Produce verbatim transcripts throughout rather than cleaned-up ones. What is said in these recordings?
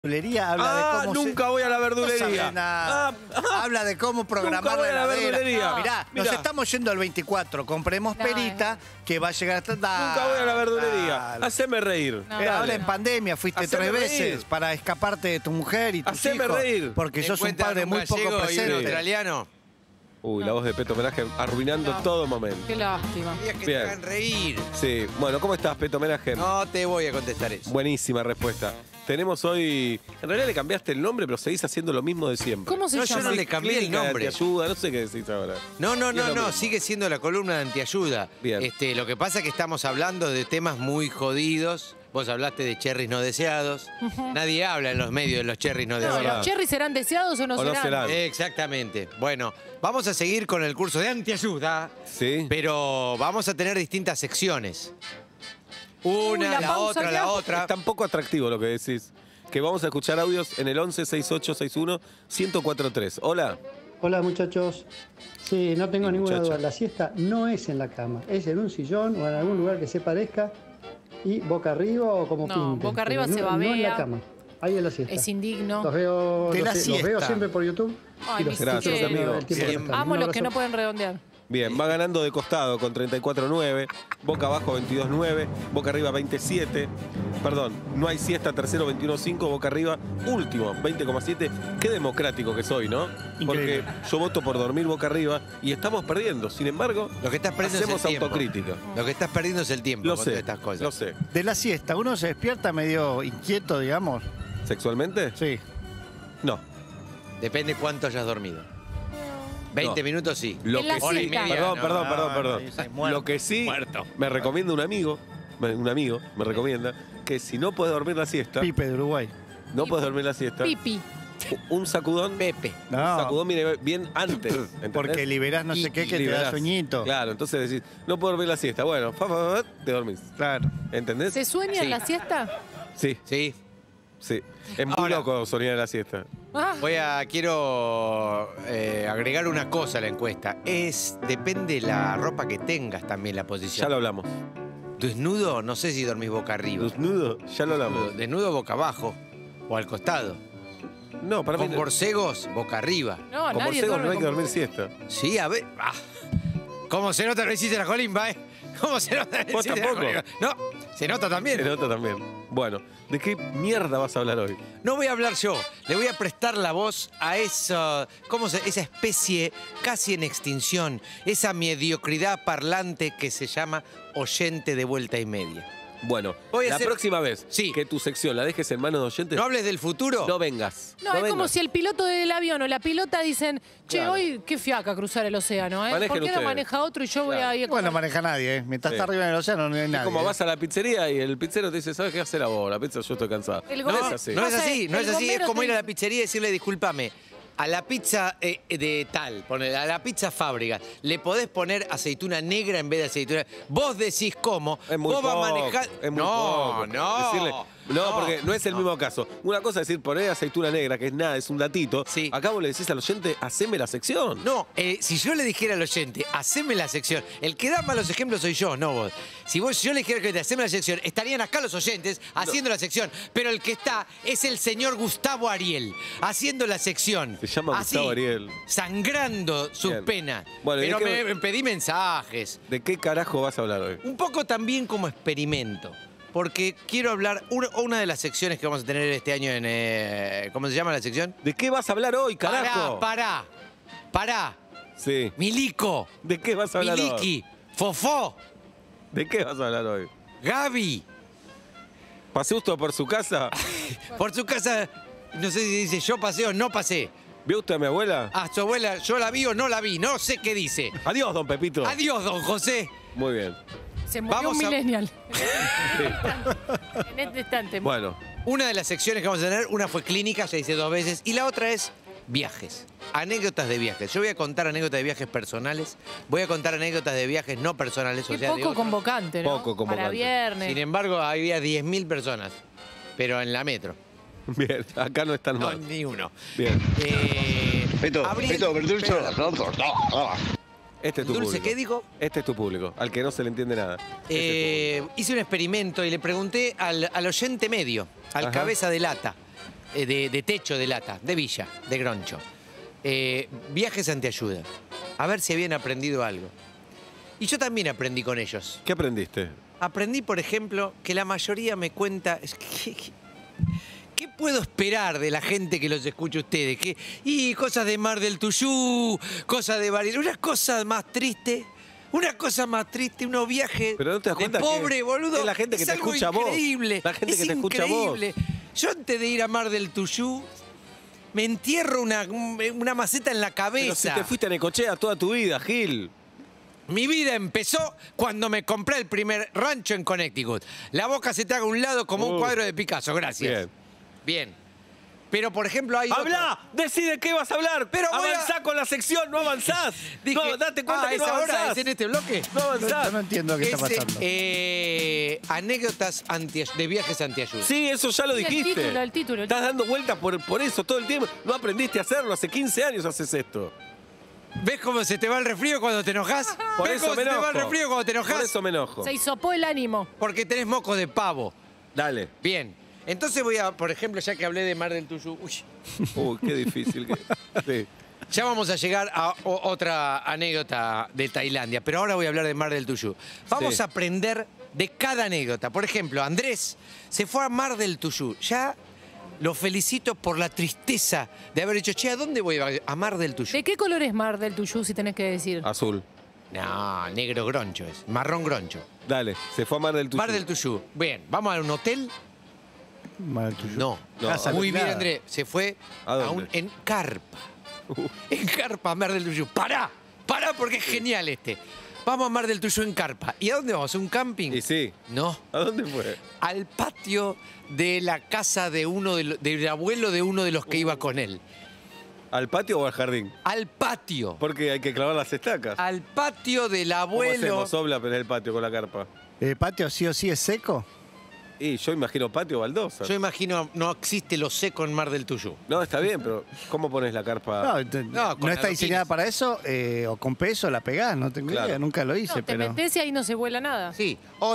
verdulería habla ah, de cómo nunca se... voy a la verdulería. No sabe nada. Ah, ah, habla de cómo programar voy la a la heladera. verdulería. Mirá, Mirá. nos estamos yendo al veinticuatro. Compremos No, perita que va a llegar hasta... Nunca voy a la verdulería. Dale. Haceme reír. No, Eh, ahora Dale. en pandemia fuiste Haceme tres reír. veces para escaparte de tu mujer y tus Haceme hijos. reír. Porque sos un padre muy poco y un presente. australiano. Uy, la voz de Peto Homenaje arruinando No. todo momento. Qué lástima. Días que Bien. te hagan reír. Sí, bueno, ¿cómo estás, Peto Homenaje? No te voy a contestar eso. Buenísima respuesta. Tenemos hoy... En realidad le cambiaste el nombre, pero seguís haciendo lo mismo de siempre. ¿Cómo se No, yo llama? no le cambié el Clínica de nombre. Antiayuda, no sé qué decís ahora. No, no, Y es no, lo no, mismo. sigue siendo la columna de antiayuda. Bien. Este, lo que pasa es que estamos hablando de temas muy jodidos. Vos hablaste de cherries no deseados. Nadie habla en los medios de los cherries no No, deseados. verdad. ¿Los cherries serán deseados o no O no serán? serán. Exactamente. Bueno, vamos a seguir con el curso de antiayuda, Sí. pero vamos a tener distintas secciones. Una, Uy, la la, pausa otra, ya. la otra. Es tan poco atractivo lo que decís. Que vamos a escuchar audios en el once sesenta y ocho sesenta y uno ciento cuarenta y tres. Hola. Hola muchachos. Sí, no tengo Sí, ninguna muchacha. duda. La siesta no es en la cama, es en un sillón o en algún lugar que se parezca y boca arriba o como No, pinten. boca arriba pero se no, no en babea. la cama. Ahí es la siesta. Es indigno. Los veo, De los, la los veo siesta. siempre por YouTube. Ay, y los mis escucho Gracias, cuando amigo. el tiempo Bien. que están. Amo Un los que no abrazo. pueden redondear. Bien, va ganando de costado con treinta y cuatro nueve, Boca abajo veintidós nueve, Boca arriba veintisiete, perdón, no hay siesta, tercero veintiuno cinco, Boca arriba último veinte coma siete. Qué democrático que soy, ¿no? Increíble. Porque yo voto por dormir Boca arriba y estamos perdiendo. Sin embargo, Lo que estás perdiendo hacemos es el tiempo. autocrítica. Lo que estás perdiendo es el tiempo Lo con sé, todas estas cosas. lo sé. De la siesta, uno se despierta medio inquieto, digamos. ¿Sexualmente? Sí. No. Depende cuánto hayas dormido. veinte No. minutos sí. Lo En la que Hora y siesta. media, Perdón, no. perdón, perdón, no, perdón. dice muerto. Lo que sí Muerto. me recomienda un amigo, me- un amigo me recomienda que si no puedes dormir la siesta, Pipe de Uruguay. no puedes dormir la siesta, Pipi. un sacudón, Pepe. un No, sacudón viene bien antes. ¿entendés? porque liberás no Y- sé qué y que te da liberás. sueñito. Claro, entonces decís, no puedo dormir la siesta. Bueno, fa, fa, fa, te dormís. Claro. ¿Entendés? ¿Se sueña Sí. en la siesta? Sí, Sí. sí. Es muy Ahora- loco soñar en la siesta. Ah, Voy a, quiero eh, agregar una cosa a la encuesta. Es, depende la ropa que tengas también la Ya posición. lo hablamos. Desnudo, no sé si dormís boca arriba. Desnudo, ya lo hablamos. Desnudo boca abajo o al costado. No, para mí Con no. borcegos, boca arriba. no, Con nadie borcegos duerme no hay que con dormir borcegos. siesta. Sí, a ver. Ah. ¿Cómo se nota que no hiciste la colimba, eh? ¿Cómo se nota que no ¿Vos hiciste la tampoco? colimba? No, se nota también. El otro también. Bueno, ¿de qué mierda vas a hablar hoy? No voy a hablar yo, le voy a prestar la voz a esa, ¿cómo se, esa especie casi en extinción, esa mediocridad parlante que se llama oyente de vuelta y media. Bueno, Voy a la hacer- próxima vez Sí. que tu sección la dejes en manos de oyentes, ¿No hables del futuro? no vengas. No, es como vengas. si el piloto del avión o la pilota dicen, che, Claro. hoy qué fiaca cruzar el océano, ¿eh? Manejen ¿Por qué no ustedes. maneja otro y yo voy Claro. a ir a Bueno, no comer? maneja nadie, ¿eh? Mientras Sí. está arriba en el océano no hay Es nadie. como ¿eh? vas a la pizzería y el pizzero te dice, ¿sabes qué hacer a vos? La pizza yo estoy cansado. El No gomero- es así. No es Pasa, así, no el es así. Es bombero como te ir a la dice- pizzería y decirle, discúlpame, a la pizza eh, de tal, ponele, a la pizza fábrica, le podés poner aceituna negra en vez de aceituna. Vos decís cómo, Es muy vos vas a poco, manejar. es muy no, poco. no, Decirle- no, porque no es el mismo caso. Una cosa es decir, poner aceituna negra, que es nada, es un datito. Sí. Acá vos le decís al oyente, haceme la sección. No, eh, si yo le dijera al oyente, haceme la sección, el que da malos ejemplos soy yo, no vos. Si vos, si yo le dijera al oyente, haceme la sección, estarían acá los oyentes haciendo la sección, pero el que está es el señor Gustavo Ariel, haciendo la sección. Se llama Así, Gustavo Ariel. sangrando sus Bien. penas. Bueno, ¿y pero de qué- me, me pedí mensajes. ¿De qué carajo vas a hablar hoy? Un poco también como experimento. Porque quiero hablar, una, una de las secciones que vamos a tener este año en... eh, ¿Cómo se llama la sección? ¿De qué vas a hablar hoy, carajo? Pará, pará, pará. Sí. Milico, ¿De qué vas a hablar hoy? Miliki, Fofó, ¿De qué vas a hablar hoy? Gaby. ¿Pasé usted por su casa? Por su casa, no sé si dice yo pasé o no pasé. ¿Vio usted a mi abuela? A su abuela, yo la vi o no la vi, no sé qué dice. Adiós, don Pepito. Adiós, don José. Muy bien. Se murió Vamos un a- millennial. Sí. En este instante. Bueno, Una de las secciones que vamos a tener, una fue clínica, ya hice dos veces, y la otra es viajes. Anécdotas de viajes. Yo voy a contar anécdotas de viajes personales, voy a contar anécdotas de viajes no personales. Qué o sea, de poco otros. convocante, ¿no? Poco convocante. Para viernes. Sin embargo, había diez mil personas, pero en la metro. bien. Acá no están No, mal. ni uno. Bien. Eh, Peto, Abril- Peto, verdulce, Espera. no. Este es tu Dulce, público. ¿qué dijo? Este es tu público, al que no se le entiende nada. Ese es Eh, hice un experimento y le pregunté al, al oyente medio, al Ajá. cabeza de lata, eh, de, de techo de lata, de Villa, de Groncho. Eh, viajes antiayuda. A ver si habían aprendido algo. Y yo también aprendí con ellos. ¿Qué aprendiste? Aprendí, por ejemplo, que la mayoría me cuenta... es que- que- ¿Qué puedo esperar de la gente que los escucha a ustedes? Que, y cosas de Mar del Tuyú, cosas de Bariloche, una cosa más triste, una cosa más triste, unos viajes Pero no te das de cuenta que pobre, boludo. es la gente que Es te algo escucha a vos. increíble, La gente es que te escucha a vos. increíble. Yo antes de ir a Mar del Tuyú, me entierro una, una maceta en la Pero si cabeza. te fuiste a Necochea toda tu vida, Gil. Mi vida empezó cuando me compré el primer rancho en Connecticut. La boca se te haga a un lado como un Uh. cuadro de Picasso, gracias. Bien. Bien. Pero, por ejemplo, hay ¡Habla! Decide qué vas a hablar. Pero voy a- Avanzá con la sección, no avanzás. Dije, no, date cuenta ah, que no ¿es ahora? avanzás. ¿Es en este bloque? No Yo avanzás. no entiendo qué está Ese, pasando. eh, anécdotas anti- de viajes antiayuda. Sí, eso ya lo Sí, el dijiste. título, el título, el Estás título. dando vueltas por, por eso todo el tiempo. No aprendiste a hacerlo. Hace quince años haces esto. ¿Ves cómo se te va el resfrío cuando te enojas? Por ¿Ves eso cómo me se te va el enojo. resfrío cuando te enojas? Por eso me enojo. Se hisopó el ánimo. Porque tenés moco de pavo. Dale. Bien. Entonces voy a, por ejemplo, ya que hablé de Mar del Tuyú, uy, Uy, qué difícil. que- Sí. ya vamos a llegar a o- otra anécdota de Tailandia, pero ahora voy a hablar de Mar del Tuyú. Vamos Sí. a aprender de cada anécdota. Por ejemplo, Andrés se fue a Mar del Tuyú. Ya lo felicito por la tristeza de haber dicho, che, ¿a dónde voy? A Mar del Tuyú. ¿De qué color es Mar del Tuyú, si tenés que decir? Azul. No, negro groncho es, marrón groncho. Dale. Se fue a Mar del Tuyú. Mar del Tuyú. Bien, ¿vamos a un hotel? Mal tuyo. No. No. Casa Muy bien, alquilada. Andrés. Se fue ¿A a dónde? un, en carpa. Uh. En carpa, Mar del Tuyú. ¡Pará! ¡Pará! Porque es genial este. Vamos a Mar del Tuyú en carpa. ¿Y a dónde vamos? ¿A un camping? Y sí. No. ¿A dónde fue? Al patio de la casa de uno de lo- del abuelo de uno de los que iba con él. ¿Al patio o al jardín? Al patio. Porque hay que clavar las estacas. Al patio del ¿Cómo abuelo. hacemos obla en el patio con la carpa? ¿El patio sí o sí es seco? Y yo imagino patio o baldosa. Yo imagino, no existe lo seco en Mar del Tuyú. No, está bien, pero ¿cómo pones la carpa? No, te- No, no, con está diseñada adoquines. para eso, eh, o con peso la pegás, no tengo Claro. idea, nunca lo hice, No, te pero... metés y ahí no se vuela nada. Sí. O,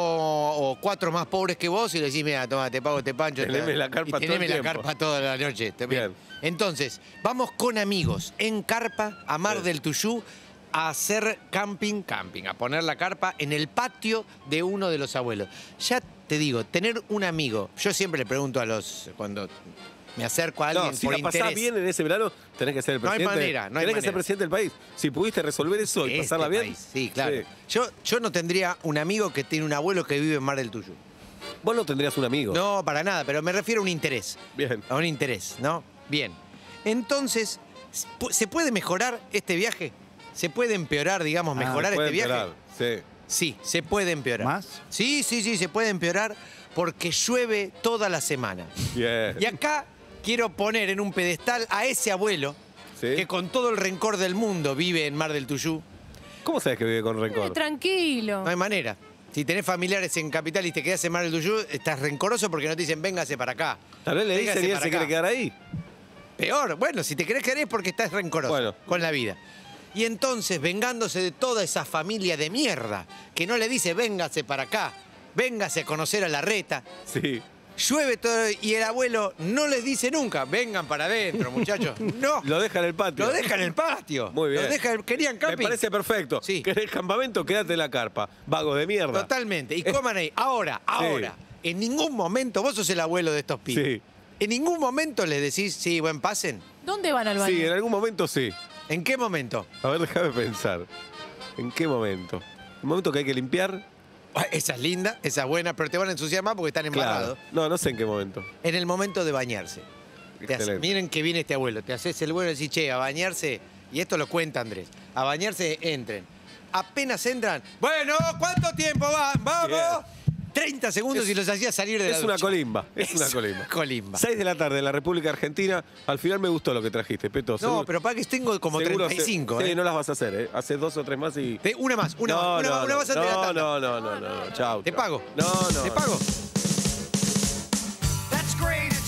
o- o cuatro más pobres que vos y le decís, mira, toma, te pago este pancho. Teneme te- la carpa y todo el teneme la tiempo. carpa toda la noche. Está bien. Bien. Entonces, vamos con amigos en carpa a Mar Bien. del Tuyú a hacer camping, camping, a poner la carpa en el patio de uno de los abuelos. Ya te digo, tener un amigo, yo siempre le pregunto a los, cuando me acerco a alguien No, si por la pasás interés. bien en ese verano, tenés que ser el No hay presidente. manera, no hay tenés que ser manera. presidente del país. Si pudiste resolver eso y Este pasarla bien. país, Sí, claro. sí. Yo, yo no tendría un amigo que tiene un abuelo que vive en Mar del Tuyú. Vos no tendrías un amigo. No, para nada, pero me refiero a un interés. Bien. A un interés, ¿no? Bien. Entonces, ¿se puede mejorar este viaje? ¿Se puede empeorar, digamos, Ah, mejorar Puede este viaje? empeorar, Sí. Sí, se puede empeorar. ¿Más? Sí, sí, sí, se puede empeorar porque llueve toda la semana. Bien. Y acá quiero poner en un pedestal a ese abuelo Sí. que con todo el rencor del mundo vive en Mar del Tuyú. ¿Cómo sabes que vive con Eh, rencor? tranquilo. No hay manera. Si tenés familiares en Capital y te quedás en Mar del Tuyú, estás rencoroso porque no te dicen véngase para acá. Tal vez le Véngase dicen y él para se quiere acá. quedar ahí. Peor, bueno, si te querés quedar es porque estás rencoroso Bueno. con la vida. Y entonces, vengándose de toda esa familia de mierda, que no le dice véngase para acá, véngase a conocer a la reta, Sí. llueve todo y el abuelo no les dice nunca, vengan para adentro, muchachos. No, Lo deja en el patio. lo deja en el patio. Muy bien. Lo deja, querían Me camping. parece perfecto. Sí. ¿Querés campamento? Quédate en la carpa. Vago de mierda. Totalmente. Y coman ahí. Ahora, ahora. En ningún momento, vos sos el abuelo de estos pibes. Sí. En ningún momento les decís, sí, buen pasen. ¿Dónde van al baño? Sí, en algún momento sí. ¿En qué momento? A ver, déjame pensar. ¿En qué momento? ¿Un momento que hay que limpiar? Ah, esa es linda, esa es buena, pero te van a ensuciar más porque están embarrados. Claro. No, no sé en qué momento. En el momento de bañarse. Te hace- Excelente. miren que viene este abuelo. Te haces el bueno y decís, che, a bañarse. Y esto lo cuenta Andrés. A bañarse entren. Apenas entran. Bueno, ¿cuánto tiempo van? ¡Vamos! Bien. treinta segundos Es- y los hacía salir de la Es una ducha. colimba. Es, una colimba. colimba. seis de la tarde en la República Argentina. Al final me gustó lo que trajiste, Peto. No, Seguro- pero para que tengo como seguro treinta y cinco. se- ¿eh? Sí, no las vas a hacer, ¿eh? Hace dos o tres más y... Te- Una más, una no, más, una, no, más, una no, más antes de la no, tanda. no, no, no, no, no, chao. Te chao. pago. No, no. Te pago.